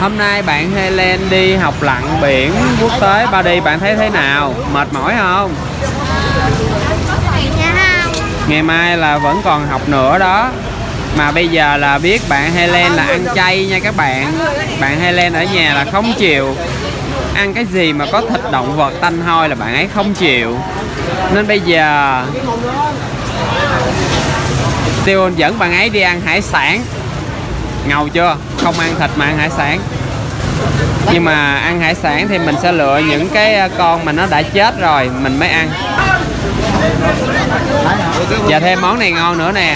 Hôm nay bạn Helen đi học lặn biển quốc tế Ba Đi, bạn thấy thế nào? Mệt mỏi không? Ngày mai là vẫn còn học nữa đó. Mà bây giờ là biết bạn Helen là ăn chay nha các bạn. Bạn Helen ở nhà là không chịu ăn cái gì mà có thịt động vật tanh hôi, là bạn ấy không chịu. Nên bây giờ Tiun dẫn bạn ấy đi ăn hải sản. Ngầu chưa? Không ăn thịt mà ăn hải sản. Nhưng mà ăn hải sản thì mình sẽ lựa những cái con mà nó đã chết rồi mình mới ăn. Và thêm món này ngon nữa nè.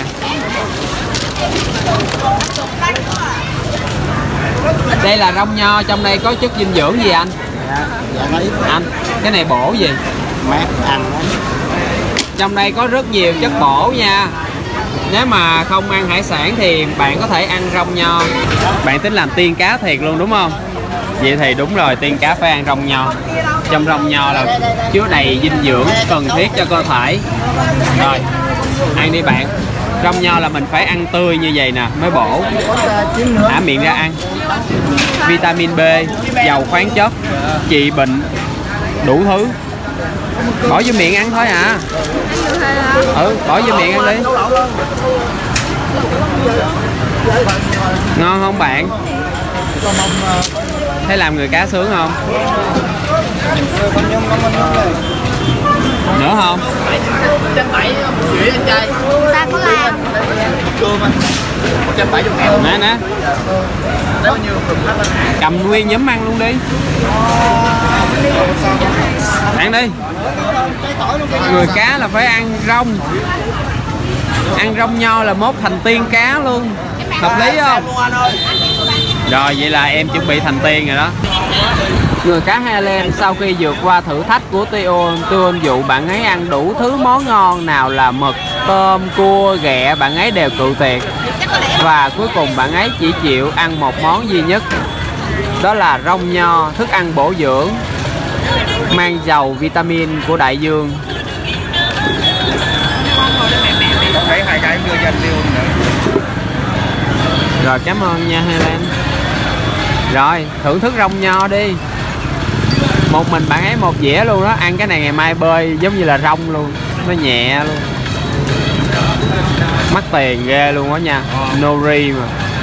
Đây là rong nho, trong đây có chất dinh dưỡng gì anh? Anh, cái này bổ gì? Mát ăn. Trong đây có rất nhiều chất bổ nha. Nếu mà không ăn hải sản thì bạn có thể ăn rong nho. Bạn tính làm tiên cá thiệt luôn đúng không? Vậy thì đúng rồi, tiên cá phải ăn rong nho. Trong rong nho là chứa đầy dinh dưỡng cần thiết cho cơ thể. Rồi, ăn đi bạn. Rong nho là mình phải ăn tươi như vậy nè mới bổ. Thả miệng ra ăn. Vitamin B, giàu khoáng chất, trị bệnh, đủ thứ. Bỏ vô miệng ăn thôi à. Bỏ vô miệng ăn đi. Ngon không bạn? Thấy làm người cá sướng không? Nữa không? Ta có làm. Nè nè. Cầm nguyên nhúm ăn luôn đi. Ăn đi. Người cá là phải ăn rong. Ăn rong nho là mốt thành tiên cá luôn. Hợp lý không? Rồi vậy là em chuẩn bị thành tiên rồi đó. Người cá Helen sau khi vượt qua thử thách của Tiun dụ bạn ấy ăn đủ thứ món ngon, nào là mực, tôm, cua, ghẹ, bạn ấy đều cự tuyệt. Và cuối cùng bạn ấy chỉ chịu ăn một món duy nhất, đó là rong nho, thức ăn bổ dưỡng mang giàu vitamin của đại dương. Rồi cảm ơn nha Helen. Rồi thưởng thức rong nho đi. Một mình bạn ấy một dĩa luôn đó. Ăn cái này ngày mai bơi giống như là rong luôn. Nó nhẹ luôn. Mắc tiền ghê luôn đó nha. Nori mà.